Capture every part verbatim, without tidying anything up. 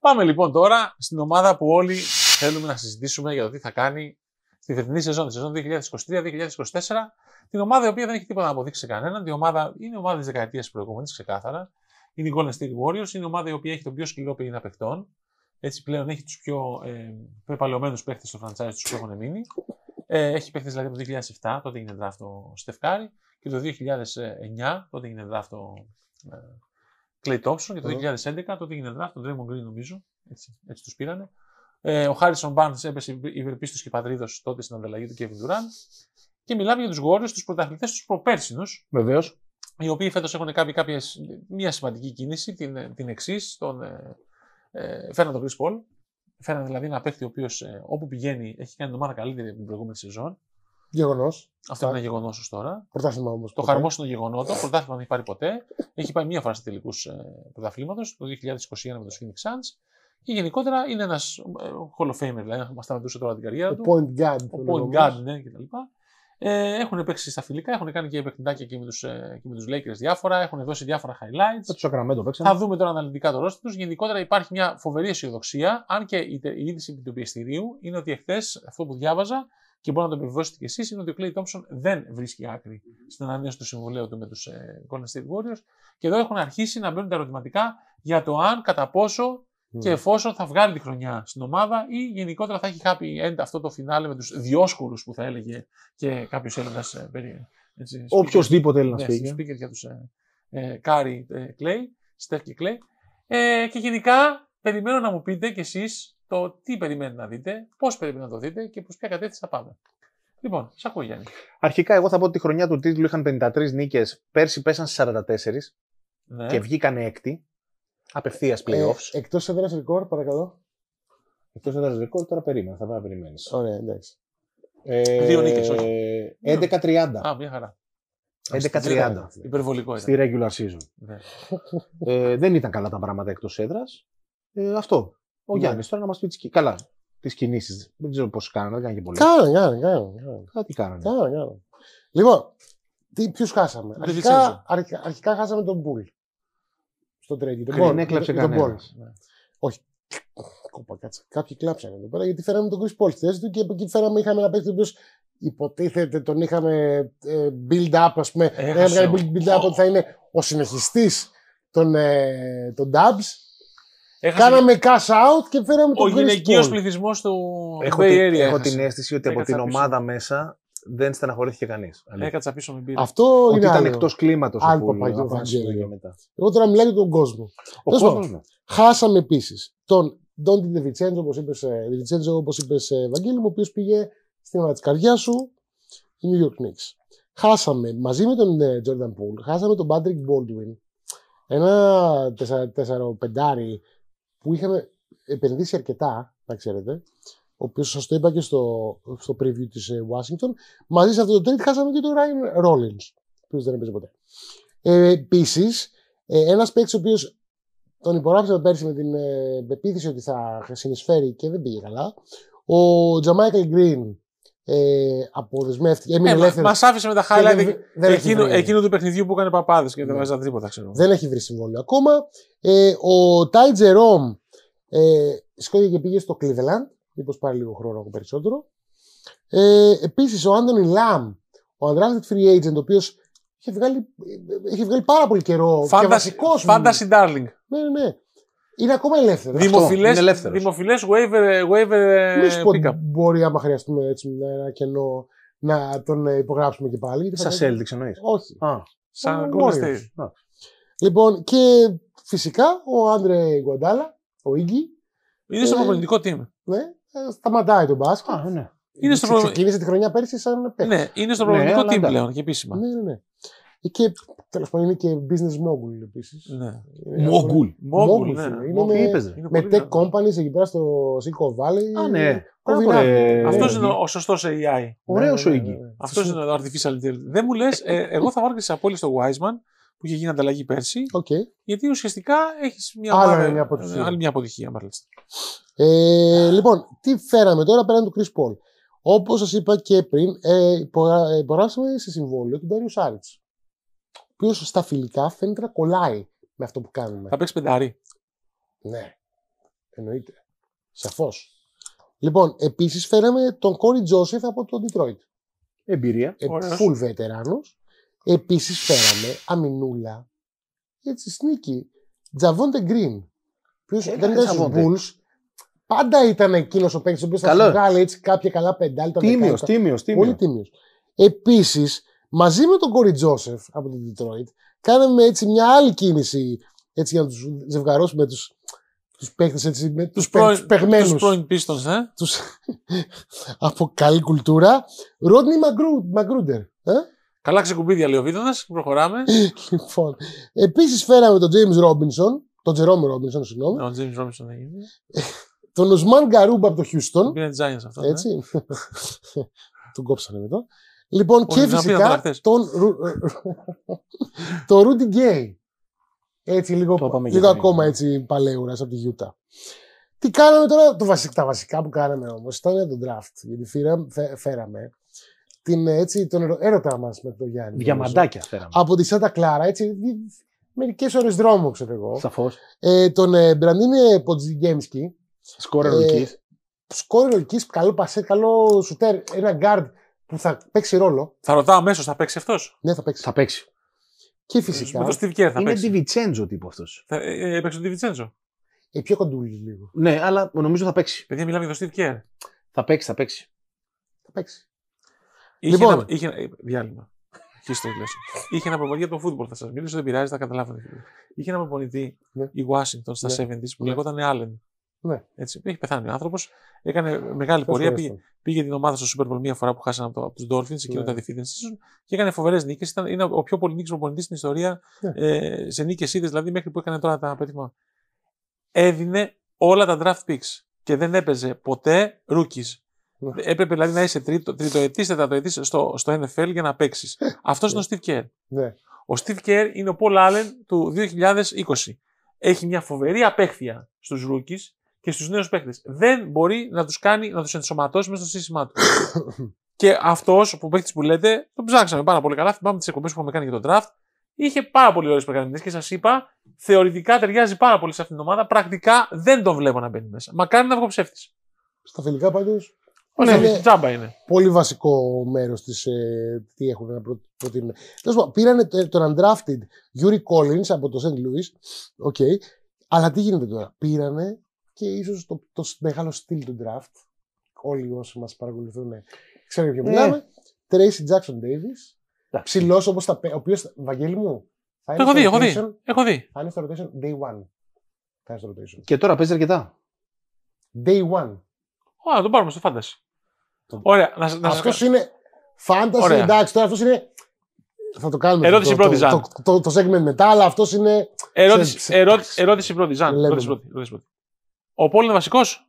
Πάμε λοιπόν τώρα στην ομάδα που όλοι θέλουμε να συζητήσουμε για το τι θα κάνει στη φετινή σεζόν, τη σεζόν δύο χιλιάδες είκοσι τρία δύο χιλιάδες είκοσι τέσσερα. Την ομάδα η οποία δεν έχει τίποτα να αποδείξει σε κανέναν. Η ομάδα είναι η ομάδα τη δεκαετία προηγούμενη, ξεκάθαρα. Είναι η Golden State Warriors. Είναι η ομάδα η οποία έχει τον πιο σκληρό πυρήνα παιχτών. Έτσι πλέον έχει του πιο ε, πεπαλαιωμένου παίχτε στο franchise του που έχουν μείνει. Ε, έχει παίχτε δηλαδή από το δύο χιλιάδες επτά, τότε έγινε draft ο Steph Curry, και το δύο χιλιάδες εννιά, τότε έγινε draft ο ε, Klay Thompson, και το δύο χιλιάδες έντεκα, τότε έγινε draft ο Draymond Green, νομίζω. Έτσι, έτσι του πήρανε. Ε, ο Harrison Barnes έπεσε υπερπίστος και πατρίδος τότε στην ανταλλαγή του Kevin Durant. Και μιλάμε για τους Warriors, τους πρωταθλητές τους προπέρσινους. Βεβαίως. Οι οποίοι φέτος έχουν κάνει κάποιες, μια σημαντική κίνηση, την, την εξής. Τον, ε, ε, φέραν τον Chris Paul. Φέραν δηλαδή ένα παίκτη ο οποίος ε, όπου πηγαίνει έχει κάνει την ομάδα καλύτερη από την προηγούμενη σεζόν. Γεγονός. Αυτό είναι ένα γεγονός ως τώρα. Πρωτάθλημα όμως. Το χαρμόσυνο γεγονότο. Πρωτάθλημα δεν έχει πάρει ποτέ. Έχει πάει μία φορά σε τελικούς ε, πρωταθλήματος το δύο χιλιάδες είκοσι ένα με το Phoenix Suns. Και γενικότερα είναι ένας ε, Hall of Famer, δηλαδή μας σταματούσε τώρα την καριέρα ο του. Point guard. Ο point guard, ναι, κτλ. Ε, έχουν παίξει στα φιλικά, έχουν κάνει και παιχνιδάκια και με τους, ε, και με τους Lakers διάφορα, έχουν δώσει διάφορα highlights. Με το Sacramento παίξαμε. Θα δούμε τώρα αναλυτικά το ρόστερ τους. Γενικότερα υπάρχει μια φοβερή αισιοδοξία, αν και η, η είδηση του πιεστηρίου είναι ότι εχθές αυτό που διάβαζα και μπορεί να το επιβεβαιώσετε κι εσείς είναι ότι ο Klay Thompson δεν βρίσκει άκρη στην ανανέωση του συμβολέου του με τους ε, Golden State Warriors. Και εδώ έχουν αρχίσει να μπαίνουν τα ερωτηματικά για το αν, κατά πόσο και εφόσον θα βγάλει τη χρονιά στην ομάδα ή γενικότερα θα έχει happy end αυτό το φινάλε με τους διόσκουρους που θα έλεγε και κάποιος Έλληνας ε, περί, έτσι, οποιοσδήποτε Έλληνας ναι, speaker για τους ε, ε, Curry, ε, Clay, Steph και Clay. Ε, και γενικά περιμένω να μου πείτε κι εσείς το τι περιμένετε να δείτε, πώς περιμένετε να το δείτε και προς ποια κατεύθυνση θα πάμε. Λοιπόν, σ' ακούω Γιάννη. Αρχικά εγώ θα πω ότι τη χρονιά του τίτλου είχαν πενήντα τρεις νίκες, πέρσι πέσαν στις σαράντα τέσσερις Ναι. και βγήκαν έκτη. Απευθείας playoffs. Ε, εκτός έδρας ρεκόρ, παρακαλώ. Εκτός έδρας ρεκόρ, τώρα περίμενα, θα πρέπει να περιμένεις. Ωραία, εντάξει. Ε, Δύο νίκες, όχι. έντεκα τριάντα. Α, μια χαρά. έντεκα τριάντα. Υπερβολικό Στη ήταν. regular season. Ναι. ε, δεν ήταν καλά τα πράγματα εκτός έδρας. Ε, αυτό. Ο Ναι. Γιάννης τώρα να μας πει τις, καλά, τις κινήσεις. Δεν ξέρω πώς κάνανε, δεν έκανε και πολύ. Κάνανε, κάνανε, κάνανε. Κάτι κάνανε. Κάνανε, κάνανε. Λοιπόν, τι, ποιους χάσαμε. Vincenzo. Αρχικά, αρχικά, αρχικά χάσαμε τον Bull. Στο trade. Τον Δεν Ball, έκλαψε τον- τον κανένας. Ball. Ναι. Όχι. Κόπα, κάτσε. Κάποιοι κλάψανε εδώ πέρα γιατί φέραμε τον Chris Paul στη θέση του και από εκεί φέραμε, είχαμε ένα παίκτη ο οποίος υποτίθεται τον είχαμε ε, build up, ας πούμε. Έχασε Είχαμε ο- κάνει build up ότι θα είναι ο συνεχιστής των, ε, των Dubs. Έχασε Κάναμε cash out και φέραμε ο τον Chris γυναικείος Paul. πληθυσμός του Έχω, Bay την- Area. έχω έχασε. την αίσθηση ότι από Έκατσα την πίσω. ομάδα μέσα δεν στεναχωρήθηκε κανείς. Αλήθεια. Έκατσα πίσω με πήρε. Αυτό Ότι είναι ήταν άλλο. εκτός κλίματος. Άλλο ο Poole, παπαγιό, από ένα σημείο Βαγγέλιο. και μετά. Εγώ τώρα μιλάω για τον κόσμο. Ο Τέλος κόσμος, πάντων, ναι. χάσαμε επίσης τον Ντόντι Ντεβιτσέντζο, όπως είπες, ε, Ντεβιτσέντζο, όπως είπες ε, Βαγγέλη μου, ο οποίος πήγε στην ομάδα της καρδιάς σου, η New York Knicks. Χάσαμε μαζί με τον ε, Jordan Poole, χάσαμε τον Patrick Baldwin, ένα τεσσαροπεντάρι που είχαμε επενδύσει αρκετά, να ξέρετε, ο οποίος σας το είπα και στο, στο preview της ε, Washington. Μαζί σε αυτό το trade χάσαμε και τον Ryan Rollins, ο οποίος δεν έπαιζε ποτέ. Ε, επίσης, ε, ένας παίκτης ο οποίος τον υπογράψαμε πέρσι με την ε, πεποίθηση ότι θα συνεισφέρει και δεν πήγε καλά. Ο Τζαμάικελ Green ε, αποδεσμεύτηκε. Έμεινε Ε, ελεύθερος. μας άφησε με τα και δεν- highlight δεν έχει εκείνου, βρει. εκείνου του παιχνιδιού που έκανε παπάδες και δεν Ναι. βάζαν τρίποτα, ξέρω. Δεν έχει βρει συμβόλαιο ακόμα. Ε, ο Τάι Τζερόμ ε, σηκώθηκε και πήγε στο Cleveland. Μήπως πάρει λίγο χρόνο ακόμα περισσότερο. Ε, επίσης, ο Άντωνι Λαμ, ο undrafted free agent, ο οποίος είχε βγάλει, είχε βγάλει πάρα πολύ καιρό. Και βασικός. Fantasy Darling. Ναι, ναι, ναι. Είναι ακόμα ελεύθερο. Δημοφιλές, είναι ελεύθερος. δημοφιλές waiver, waiver Μη σου πω pick-up. μπορεί, άμα χρειαστούμε έτσι ένα κενό, να τον ε, υπογράψουμε και πάλι. γιατί θα Σας πρέπει- Celtics εννοείς. Όχι. Α, Σαν Ο Golden Warriors. State. Λοιπόν, και φυσικά ο Άντρε Γκουαντάλα, ο Ίγκη, Είναι στο Ε, προπονητικό team. ναι, ε, σταματάει τον μπάσκετ. α, ναι. Είναι στο, προ... Ξεκίνησε τη χρονιά πέρσι σαν παίκτη. ναι, είναι στο Ναι, προπονητικό αλλά team εντάξει. πλέον και επίσημα. Ναι, ναι, ναι. Και τέλος πάντων είναι και business mogul επίσης. Ναι. Είναι Mogul. Mogul, Mogul, ναι. φίλε. Είναι Mogul. με, είπες, ρε. Είναι με πολύ tech καλό. companies εκεί πέρα στο Silicon Valley. Α, ναι. Κοβινά. Μπράβο, ρε. Αυτός Ε, είναι ο, ο σωστός έι άι. Ωραίος ο Ναι, ναι, Iggy. ναι, ναι. Αυτός είναι το artificial intelligence. Δεν μου λες, ε, εγώ θα βάλω και τις απόλυτες στο Wiseman που είχε γίνει ανταλλαγή πέρσι, Οκ. γιατί ουσιαστικά έχεις μια, Άλλη ομάδα- μια αποτυχία. άλλη μια αποτυχία. Μάλιστα. Ε, λοιπόν, τι φέραμε τώρα πέραν του Chris Paul. Όπως σας είπα και πριν, ε, υπογρα- υπογράψαμε σε συμβόλαιο τον Dario Saric, ο οποίος στα φιλικά φαίνεται να κολλάει με αυτό που κάνουμε. Θα παίξει πεντάρι. Ναι. Εννοείται. Σαφώς. Λοιπόν, επίσης φέραμε τον Κόρι Τζόσεφ από το Detroit. Εμπειρία. Ε, full βετεράνος. Επίσης φέραμε αμυνούλα. Έτσι, σνίκι. Τζαβόντε Γκριν. Ποιος δεν ήταν στους Bulls. Πάντα ήταν εκείνος ο παίκτης ο οποίος θα σου βγάλει έτσι κάποια καλά πεντάλτα. Τίμιος, τίμιος, τίμιος. Πολύ τίμιος. Επίσης, μαζί με τον Κόρι Τζόσεφ από το Detroit, κάναμε έτσι μια άλλη κίνηση έτσι, για να τους ζευγαρώσουμε τους, τους παίκτες έτσι, με τους, παι, τους παιγμένους. Τους πρώην πίστων, ε? Τους... από καλή κουλτούρα. Ρόντνι Μαγκρούντερ. Ε? Καλά ξεκουμπίδια λέει ο Βίδωνας. Προχωράμε. Λοιπόν, επίσης φέραμε τον James Robinson, τον Jerome Robinson, συγγνώμη. Ο James Robinson έγινε. Τον Ουσμάν Γκαρούμπα από το Houston. Πήρε Giants αυτό. Έτσι. Τον κόψανε μετά. Λοιπόν, και φυσικά τον, το Rudy Gay. Έτσι, λίγο, λίγο ακόμα έτσι παλαιούρας από τη Γιούτα. Τι κάναμε τώρα, το βασικά, τα βασικά που κάναμε όμως ήταν το draft. Γιατί φέραμε, φέραμε την, έτσι, τον έρωτα μας με τον Γιάννη. Διαμαντάκια φέραμε. Από τη Σάντα Κλάρα, έτσι, μερικές ώρες δρόμο, ξέρω εγώ. Σαφώς. Ε, τον ε, Μπραντίνε Ποτζιγκέμσκι. Σκόρερ ολικής. Σκόρερ ολικής, καλό πασέ, καλό σουτέρ, ένα guard που θα παίξει ρόλο. Θα ρωτάω αμέσως, θα παίξει αυτός. Ναι, θα παίξει. Θα παίξει. Και φυσικά. Με το Steve Kerr θα είναι παίξει. Είναι Ντιβιτσέντζο τύπο αυτός. Θα, ε, έπαιξε τον Ντιβιτσέντζο. Ε, πιο κοντούλη λίγο. Ναι, αλλά νομίζω θα παίξει. Παιδιά, μιλάμε για τον Steve Kerr. Θα παίξει, θα παίξει. Θα παίξει. Είχε Λοιπόν. ένα, είχε, ε, διάλειμμα. Είχε ένα προπονητή από το φούτμπολ, θα σας μιλήσω, δεν πειράζει, θα καταλάβετε. Είχε ένα προπονητή, ναι. η Washington στα ναι. εβδομήντα που ναι. λεγόταν Allen. Ναι. Έτσι, έχει πεθάνει ο άνθρωπος. Έκανε μεγάλη Πώς πορεία. Πήγε, πήγε την ομάδα στο Super Bowl μία φορά που χάσανε από, από τους Dolphins, εκείνο ναι. τα defeated season, και έκανε φοβερές νίκες. Ήταν, είναι ο πιο πολυνίκης προπονητής στην ιστορία ναι. ε, σε νίκες είδες, δηλαδή μέχρι που έκανε τώρα τα πέτυχμα. Έδινε όλα τα draft picks και δεν έπαιζε ποτέ rookies. Ναι. Έπρεπε δηλαδή να είσαι τρίτο, τριτοετής, τεταρτοετής στο, στο εν εφ ελ για να παίξεις. Αυτός είναι ο Steve Kerr. Ναι. Ο Steve Kerr είναι ο Paul Allen του δύο χιλιάδες είκοσι. Έχει μια φοβερή απέχθεια στους rookies και στους νέους παίκτες. Δεν μπορεί να τους κάνει, να τους ενσωματώσει μέσα στο σύστημά του. Και αυτός που παίκτης που λέτε, τον ψάξαμε πάρα πολύ καλά. Θυμάμαι τις εκπομπές που είχαμε κάνει για τον draft. Είχε πάρα πολύ ωραίες προγραμματικές και σας είπα, θεωρητικά ταιριάζει πάρα πολύ σε αυτήν την ομάδα. Πρακτικά δεν τον βλέπω να μπαίνει μέσα. Μακάρι να βγω ψεύτης. Στα φιλικά πάντως. Ναι, είναι τζάμπα είναι. Πολύ βασικό μέρος της ε, τι έχουν να προ, προτείνουν. Τέλος, πήρανε τον undrafted Yuri Collins από το Saint Louis. Okay. Αλλά τι γίνεται τώρα. Πήρανε και ίσως το, το μεγάλο στυλ του draft. Όλοι όσοι μας παρακολουθούν ξέρουν ποιο μιλάμε. Tracy Jackson Davis. Ψηλός όπως τα ο οποίος, Βαγγέλη μου, θα είναι έχω στο δει, rotation, έχω δει, έχω δει. Θα είναι στο rotation day one. Θα είναι στο rotation. Και τώρα παίζει αρκετά. Day one. Ω, να τον πάρουμε στο fantasy. Το... Ωραία. Να, να αυτός σας... είναι fantasy, εντάξει, τώρα αυτός είναι... Θα το κάνουμε ερώτηση το, πρώτη, το, το, το, το, το segment μετά, αλλά αυτός είναι... Ερώτηση, σε... ερώτηση, ερώτηση πρώτη, Ζαν. Ερώτηση πρώτη, ερώτηση πρώτη. Ο Πολ είναι βασικός.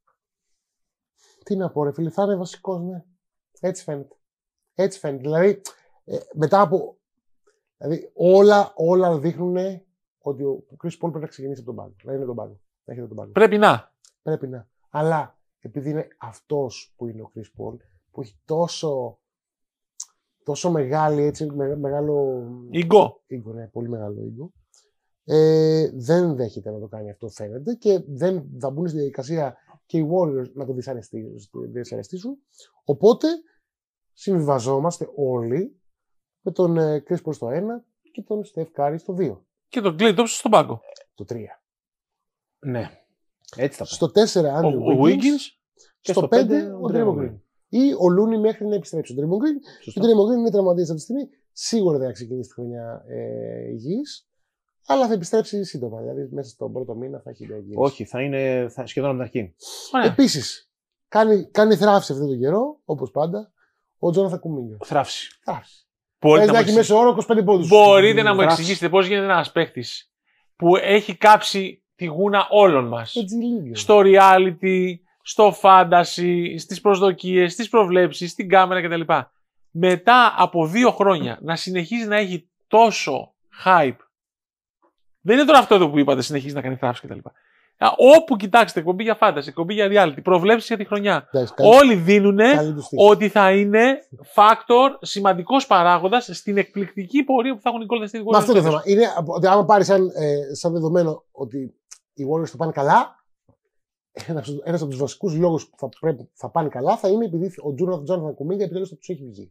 Τι να πω ρε φίλε, θα είναι βασικός, ναι. Έτσι φαίνεται. Έτσι φαίνεται. Δηλαδή, ε, μετά από... Δηλαδή, όλα, όλα δείχνουν ότι ο Chris Paul πρέπει να ξεκινήσει από τον πάγκο. Να είναι τον πάγκο. Να έχετε τον πάγκο. Πρέπει να. Πρέπει να. Αλλά επειδή είναι αυτός που είναι ο Chris Paul, που έχει τόσο, τόσο μεγάλη, έτσι, με, μεγάλο... Ιγκό. Ιγκό, ναι, πολύ μεγάλο ιγκό. Ε, δεν δέχεται να το κάνει αυτό, φαίνεται, και δεν θα μπουν στη διαδικασία και οι Warriors να το δυσαρεστήσουν. Οπότε, συμβιβαζόμαστε όλοι με τον Chris Paul στο ένα και τον Steph Curry στο δύο. Και τον Klay Thompson στον πάγκο. Το τρία. Ναι. Έτσι θα πάει. Στο τέσσερα, Andrew ο, Wiggins. Wiggins. Και στο πέντε, ο Draymond Green. Ή ο Looney μέχρι να επιστρέψει. Ο Draymond Green. Σωστό. Ο Draymond Green είναι τραυματίας αυτή τη στιγμή. Σίγουρα δεν θα ξεκινήσει τη χρονιά ε, υγιής. Αλλά θα επιστρέψει σύντομα. Δηλαδή μέσα στον πρώτο μήνα θα έχει υγιής. Όχι, θα είναι θα, σχεδόν από την αρχή. Επίσης, κάνει, κάνει θράψη αυτόν τον καιρό, όπως πάντα, ο Τζόναθαν Κουμίνγκα. Θράψη. Θράψη. Μπορείτε να, να έχει μέσω όρο είκοσι πέντε πόντους. Μπορείτε να μου εξηγήσετε πώς γίνεται ένας παίκτης που έχει κάψει τη γούνα όλων μας. Στο reality, στο fantasy, στις προσδοκίες, στις προβλέψεις, στην κάμερα κτλ. Μετά από δύο χρόνια να συνεχίζει να έχει τόσο hype. Δεν είναι τώρα αυτό εδώ που είπατε, συνεχίζει να κάνει θράψη κτλ. Όπου κοιτάξετε, εκπομπή για fantasy, εκπομπή για reality, προβλέψεις για τη χρονιά. Δες, όλοι δίνουν ότι θα είναι factor, σημαντικός παράγοντας στην εκπληκτική πορεία που θα έχουν οι Golden State Warriors. Με αυτό το θέμα. Είναι ότι άμα πάρει σαν, ε, σαν δεδομένο ότι οι Warriors το πάνε καλά, ένας, ένας από τους βασικούς λόγους που θα, πρέπει, θα πάνε καλά θα είναι επειδή ο Τζόναθαν Κουμίνγκα επιτέλους θα τους έχει βγει.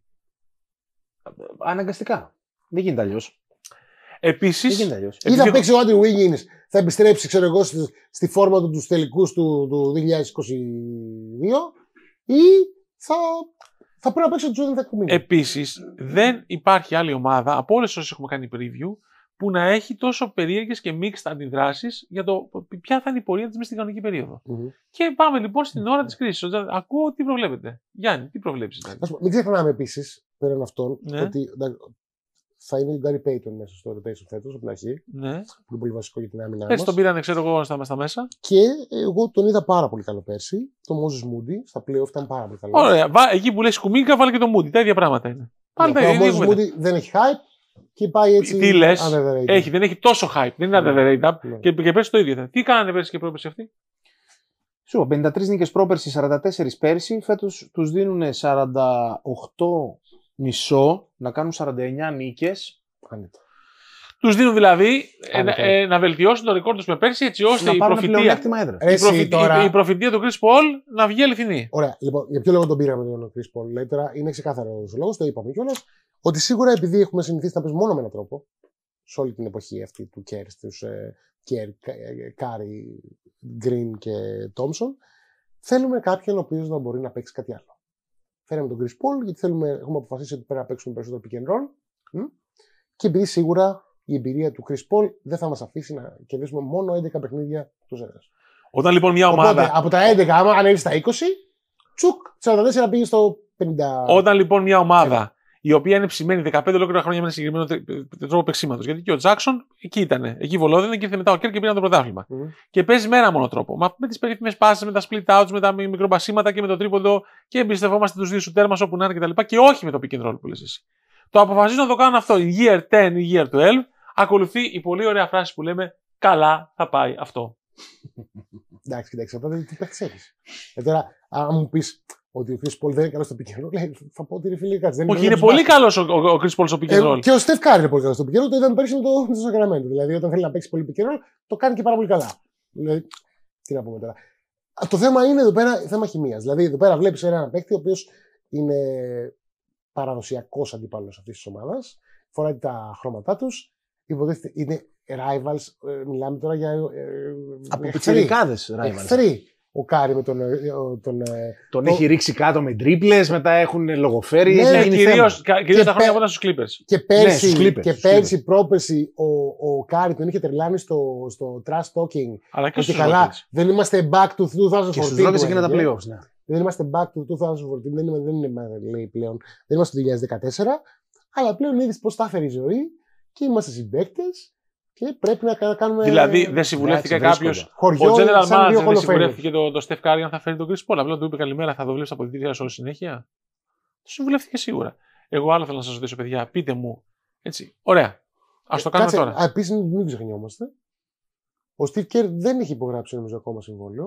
Αναγκαστικά. Δεν γίνεται αλλιώς. Επίσης. Δεν γίνεται αλλιώς. Ή θα παίξει ο Άντριου Wiggins, θα επιστρέψει ξέρω εγώ, στη, στη φόρμα του τους τελικούς του, του δύο χιλιάδες είκοσι δύο, ή θα, θα πρέπει να παίξει ο Τζόναθαν Κουμίνγκα. Επίσης, δεν υπάρχει άλλη ομάδα από όλες όσες έχουμε κάνει preview που να έχει τόσο περίεργες και mixed αντιδράσεις για το ποια θα είναι η πορεία της μέσα στην κανονική περίοδο. Mm-hmm. Και πάμε λοιπόν στην ώρα της κρίσης. Ακούω τι προβλέπετε. Γιάννη, τι προβλέψεις. Δηλαδή. Μην ξεχνάμε επίσης, πέραν αυτών, ναι. ότι θα είναι ο Γκάρι Πέιτον μέσα στο rotation φέτος από την αρχή. Ναι. Που είναι πολύ βασικό για την άμυνα μας. Έτσι τον πήρανε, ξέρω εγώ, στα, στα μέσα. Και εγώ τον είδα πάρα πολύ καλό πέρσι. Το Moses Moody στα playoff ήταν πάρα πολύ καλό. Ωραία. Εκεί που λες Κουμίνγκα, βάλει και το Moody. Τα ίδια πράγματα είναι. Πάλι ναι, τα ίδια. Ο Moses Moody δεν έχει hype. Και πάει έτσι. Τι λες, έχει, δεν έχει τόσο hype, δεν είναι underrated. Ναι. Και, και πέρσι το ίδιο. Τι κάνανε πέρσι και πρόπερσι αυτοί. Σου είπα, πενήντα τρεις νίκες πρόπερσι, σαράντα τέσσερα πέρσι. Φέτος τους δίνουν σαράντα οκτώ μισό να κάνουν σαράντα εννιά νίκες. Τους δίνουν δηλαδή ε, ε, να βελτιώσουν το ρεκόρ τους με πέρσι έτσι ώστε η προφητεία, η, προφη, τώρα... η, η προφητεία του Chris Paul να βγει αληθινή. Ωραία. Λοιπόν, για ποιο λόγο τον πήραμε τον Chris Paul. Λέει, τώρα είναι ξεκάθαρο ο λόγος, το είπαμε κιόλας. Ότι σίγουρα επειδή έχουμε συνηθίσει να παίζουμε μόνο με έναν τρόπο, σε όλη την εποχή αυτή του Kerr, του Kerr, Curry, Green και Thompson, θέλουμε κάποιον ο οποίος να μπορεί να παίξει κάτι άλλο. Φέραμε τον Chris Paul γιατί θέλουμε, έχουμε αποφασίσει ότι πρέπει να παίξουμε περισσότερο pick and roll. Και επειδή σίγουρα η εμπειρία του Chris Paul δεν θα μας αφήσει να κερδίσουμε μόνο έντεκα παιχνίδια τους έδρας. Όταν λοιπόν μια ομάδα. Οπότε, από τα έντεκα, άμα ανέβει στα είκοσι, τσουκ, σαράντα τέσσερα πήγε στο πενήντα. Όταν λοιπόν μια ομάδα η οποία είναι ψημένη δεκαπέντε ολόκληρα χρόνια με ένα συγκεκριμένο τρόπο παίξήματος. Γιατί και ο Τζάκσον εκεί ήταν. Εκεί βολόδαινε και ήρθε μετά ο Κέρ και πήραν το πρωτάθλημα. Mm-hmm. Και παίζει με ένα μόνο τρόπο. Μα με τις περίφημες πάσεις, με τα split outs, με τα μικροπασίματα και με το τρίποντο και εμπιστευόμαστε τους δύο σου τέρμα όπου να είναι κτλ. Και, και όχι με το pick and roll που λες εσύ. Το αποφασίζουν να το κάνουν αυτό. Η year ten ή year twelve ακολουθεί η πολύ ωραία φράση που λέμε καλά θα πάει αυτό. Εντάξει, κοιτάξτε, τότε τι παίχτες έχεις. Ε, τώρα, αν μου πεις ότι ο Chris Paul δεν είναι καλός στο pick and roll, θα πω ότι είναι φίλοι κάτι. Όχι, είναι πολύ καλός ο, ο, ο Chris Paul στο pick and roll. Ε, και ο Steph Curry είναι πολύ καλός στο pick and roll, το είδαμε πέρσι με το, το Sacramento. Δηλαδή, όταν θέλει να παίξει πολύ pick and roll, το κάνει και πάρα πολύ καλά. Δηλαδή, τι να πούμε τώρα. Το θέμα είναι εδώ πέρα θέμα χημίας. Δηλαδή, εδώ πέρα βλέπεις έναν παίκτη ο οποίος είναι παραδοσιακός αντίπαλος αυτής της ομάδας, φοράει τα χρώματά τους, υποτίθεται είναι rivals, ε, μιλάμε τώρα για. Ε, από πιτσιρικάδες rivals. Εχθροί. Ο Κάρι με τον. Τον, τον έχει ρίξει κάτω με τρίπλες, μετά έχουν λογοφέρει. Ναι, κυρίως τα χρόνια που ήταν στους Clippers. Και πέρσι, ναι, Clippers, και πέρσι πρόπερσι, ο, ο Κάρι τον είχε τρελάνει στο, στο trash talking. Αλλά και στους καλά, δεν είμαστε back to δύο χιλιάδες δεκατέσσερα. Και στους Rockets εκείνα τα playoffs, ναι. Δεν είμαστε back to δύο χιλιάδες δεκατέσσερα, δεν είναι, δεν είναι λέει, πλέον. Δεν είμαστε το δύο χιλιάδες δεκατέσσερα, αλλά πλέον είδες πώς τα έφερε η ζωή και είμαστε συμπαίκτες. Και πρέπει να κάνουμε. Δηλαδή, δεν συμβουλεύτηκε κάποιο. Ο general manager δεν συμβουλεύτηκε το, το Steph Curry αν θα φέρει τον Chris Paul. Απλά του είπε καλημέρα, θα το βλέπει από τη θητεία σου συνέχεια. Το συμβουλεύτηκε σίγουρα. Εγώ άλλο θέλω να σα ρωτήσω, παιδιά, πείτε μου. Έτσι. Ωραία. Α το κάνουμε τώρα. Επίσης, μην ξεχνιόμαστε. Ο Steve Kerr δεν έχει υπογράψει νομίζω ακόμα συμβόλαιο.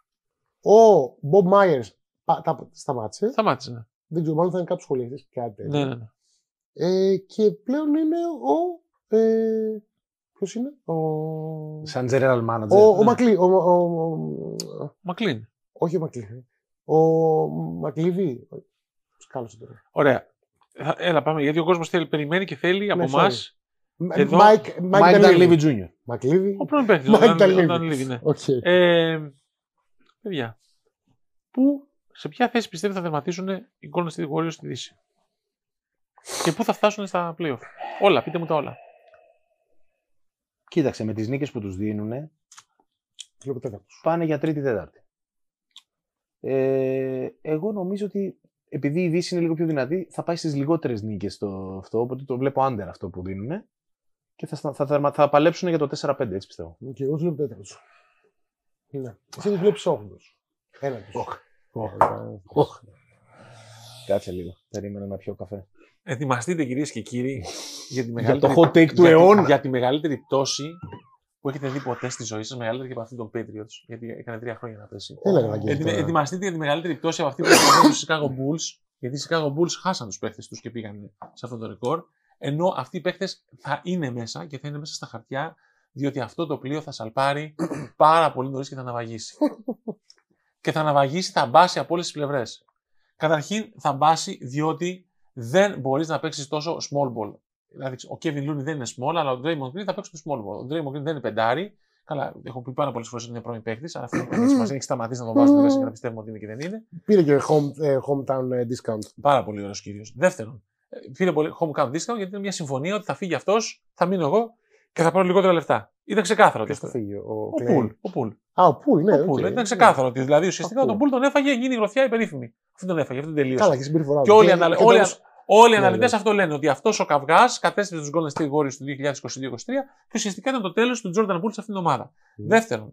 Ο Bob Myers σταμάτησε. Σταμάτησε, ναι. Δεν ξέρω, μάλλον θα είναι κάποιο σχολιαστή κάτι τέτοιο. Ναι, ναι, ναι. Ε, και πλέον είναι ο. Ε, Ποιος είναι? Ο... Σαν general manager. Ο, ναι. ο Μακλή. Ο, ο, ο... Μακλίν. Όχι ο Μακλή. Ο Μακλίβι. Σκάλωσε τώρα. Ωραία. Έλα πάμε, γιατί ο κόσμος θέλει, περιμένει και θέλει από εμάς. Εδώ... Mike Dunleavy τζούνιορ. Μακλίβι. Ο πρώην παίκτης. Mike Dunleavy, ναι. Okay. Ε, παιδιά, πού, σε ποια θέση πιστεύετε θα τερματίσουν οι Golden State Warriors στη Δύση? Και πού θα φτάσουν στα playoff? Όλα, πείτε μου τα όλα. Κοίταξε, με τις νίκες που τους δίνουν πάνε για τρίτη-τέταρτη. Ε, εγώ νομίζω ότι επειδή η Δύση είναι λίγο πιο δυνατή, θα πάει στις λιγότερες νίκες το, αυτό, οπότε το βλέπω under αυτό που δίνουν και θα, θα, θα, θα παλέψουν για το τέσσερα πέντε, έτσι πιστεύω. Και εγώ τους βλέπω τέταρτος. Ναι. Εσύ τους βλέπεις όγδος. Ένα τους. Κάτσε λίγο, περίμενα να πιω καφέ. Ετοιμαστείτε κυρίες και κύριοι για τη για μεγαλύτερη, το hot take του για, αιώνα. για τη μεγαλύτερη πτώση που έχετε δει ποτέ στη ζωή σας, μεγαλύτερη και από αυτή των Patriots, γιατί έκανε τρία χρόνια να πέσει. Ετι, ετοιμαστείτε για τη μεγαλύτερη πτώση από αυτή που έκανε τους Chicago Bulls, γιατί οι Chicago Bulls χάσαν τους παίχτες τους και πήγαν σε αυτό το ρεκόρ, ενώ αυτοί οι παίχτες θα είναι μέσα και θα είναι μέσα στα χαρτιά, διότι αυτό το πλοίο θα σαλπάρει πάρα πολύ νωρίς και θα ναυαγήσει. και θα ναυαγίσει, θα μπάσει από όλες τις πλευρές. Καταρχήν θα μπάσει διότι δεν μπορείς να παίξεις τόσο small ball. Δηλαδή, ο Kevin Looney δεν είναι small, αλλά ο Draymond Green θα παίξει το small ball. Ο Draymond Green δεν είναι πεντάρι. Καλά, έχω πει πάρα πολλές φορές ότι είναι πρώην παίκτης, αλλά αυτό δεν έχει σημασία. Έχει σταματήσει να τον βάζουν μέσα και να πιστεύουμε ότι είναι και δεν είναι. Πήρε και home, ε, hometown discount. Πάρα πολύ ωραίος κύριος. Δεύτερον, πήρε πολύ hometown discount γιατί είναι μια συμφωνία ότι θα φύγει αυτός, θα μείνω εγώ και θα πάρω λιγότερα λεφτά. Ήταν ξεκάθαρο ότι αυτό. Φύγει, ο Ο Πουλ. Ο Πουλ. Α, ο Πουλ, ναι. Ο Πουλ. Okay. Ήταν ξεκάθαρο ότι δηλαδή ουσιαστικά τον Πουλ τον έφαγε, γίνει η γροθιά υπερήφημη. Αυτό τον έφαγε, αυτό τον τελείωσε. Καλά, και συμπεριφορά. Και όλοι, αναλυ... όλοι, όλοι οι ναι, αναλυτές ναι. αυτό λένε, ότι αυτός ο καυγάς κατέστρεψε τους Golden State Warriors του δύο χιλιάδες είκοσι δύο είκοσι τρία και ουσιαστικά ήταν το τέλος του Jordan Poole σε αυτήν την ομάδα. Mm. Δεύτερον,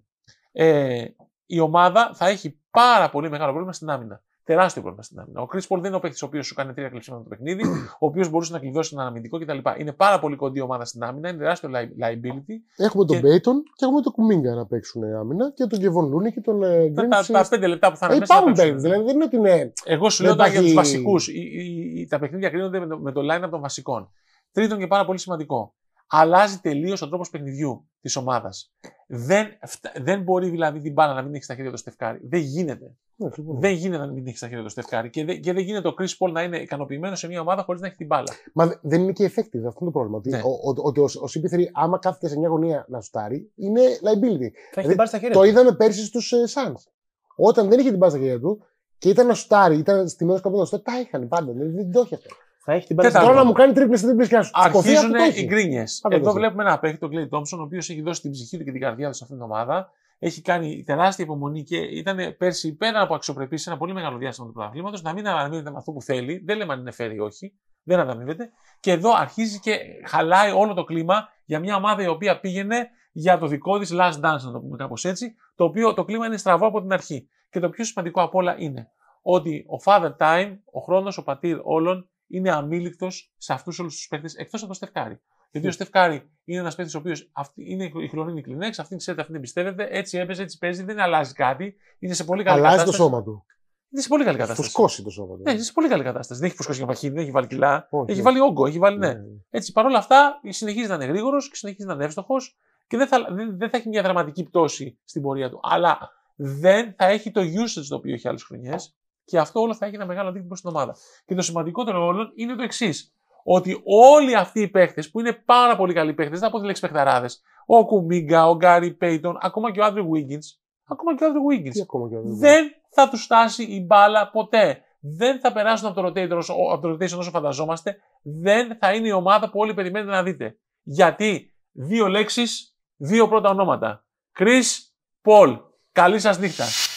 ε, η ομάδα θα έχει πάρα πολύ μεγάλο πρόβλημα στην άμυνα. Τεράστιο πρόβλημα στην άμυνα. Ο Chris Paul δεν είναι ο παίκτης ο οποίος σου κάνει τρία κλεψίματα το παιχνίδι, ο οποίος μπορούσε να κλειδώσει έναν αμυντικό κτλ. Είναι πάρα πολύ κοντή ομάδα στην άμυνα, είναι τεράστιο liability. Έχουμε και... τον Payton και έχουμε τον Kuminga να παίξουν άμυνα και τον Kevon Looney και τον Green. Τα, τα, τα πέντε λεπτά που θα είναι ε, μέσα. Υπάρχουν παίκτες, δηλαδή δεν είναι ότι είναι. Εγώ σου λέω τώρα για τους βασικούς. Τα παιχνίδια κρίνονται με το, με το line-up των βασικών. Τρίτον και πάρα πολύ σημαντικό. Αλλάζει τελείως ο τρόπος παιχνιδιού της ομάδας. Δεν, δεν μπορεί δηλαδή την μπάλα να μην έχει στα χέρια του Στεφκάρη. Δεν γίνεται. Ναι, δεν γίνεται να μην έχει στα χέρια του Στεφκάρη. Και, δε, και δεν γίνεται ο Chris Paul να είναι ικανοποιημένο σε μια ομάδα χωρίς να έχει την μπάλα. Μα δεν είναι και effective, αυτό είναι το πρόβλημα. Ναι. Ότι ο, ο, ο, ο σι πι θρι, άμα κάθεται σε μια γωνία να σουτάρει, είναι liability. Θα έχει την μπάλα στα χέρια το του. είδαμε πέρσι στους uh, Suns. Όταν δεν είχε την μπάλα στα χέρια του και ήταν να σουτάρει, ήταν στημένος κάπου να σουτάρει, τα είχαν πάντα. Δηλαδή δεν το είχε αυτό. Θα έχει την μπάλα. Τώρα να μου κάνει τρίπλες τρίπλες και να σου αρχίζουν οι γκρίνιες. Εδώ το βλέπουμε ένα παίκτη, τον Κλέι Τόμψον, ο οποίος έχει δώσει την ψυχή του και την καρδιά του σε αυτήν την ομάδα. Έχει κάνει τεράστια υπομονή και ήταν πέρσι πέρα από αξιοπρεπή σε ένα πολύ μεγάλο διάστημα του πρωταθλήματος. Να μην αναμείβεται με αυτό που θέλει. Δεν λέμε αν είναι fair ή όχι. Δεν αναμείβεται. Και εδώ αρχίζει και χαλάει όλο το κλίμα για μια ομάδα η οποία πήγαινε για το δικό της last dance, να το πούμε κάπως έτσι. Το οποίο το κλίμα είναι στραβό από την αρχή. Και το πιο σημαντικό απ' όλα είναι ότι ο Father Time, ο χρόνος, ο πατήρ όλων, είναι αμήλικτος σε αυτούς όλους τους παίκτες εκτός από τον Στεφκάρη. Γιατί ο Στεφκάρη είναι ένας παίκτης ο οποίος είναι η χρονίνη κλινέξ, αυτήν ξέρετε, αυτήν εμπιστεύεται, έτσι έπαιζε, έτσι παίζει, δεν αλλάζει κάτι. Είναι σε πολύ καλή αλλάζει κατάσταση. Αλλάζει το σώμα του. Είναι σε πολύ καλή κατάσταση. Φουσκώσει το σώμα του. Ναι, είναι σε πολύ καλή κατάσταση. Δεν έχει φουσκώσει για μαχή, δεν έχει βάλει κιλά. Όχι, έχει ναι. βάλει όγκο, έχει βάλει ναι. ναι. Έτσι, παρόλα αυτά συνεχίζει να είναι γρήγορος και συνεχίζει να είναι εύστοχος και δεν θα, δεν, δεν θα έχει μια δραματική πτώση στην πορεία του. Αλλά δεν θα έχει το usage το οποίο έχει άλλες χρονιές. Και αυτό όλο θα έχει ένα μεγάλο αντίκτυπο στην ομάδα. Και το σημαντικότερο όλων είναι το εξής. Ότι όλοι αυτοί οι παίχτες που είναι πάρα πολύ καλοί παίχτες, δεν θα πω τη λέξη παιχταράδες, ο Kuminga, ο Gary Payton, ακόμα και ο Andrew Wiggins, ακόμα και ο Andrew Wiggins, ακόμα και ο Andrew δεν θα τους φτάσει η μπάλα ποτέ. Δεν θα περάσουν από το rotation όσο, από το rotation όσο φανταζόμαστε. Δεν θα είναι η ομάδα που όλοι περιμένετε να δείτε. Γιατί δύο λέξεις, δύο πρώτα ονόματα. Chris Paul. Καλή σας νύχτα.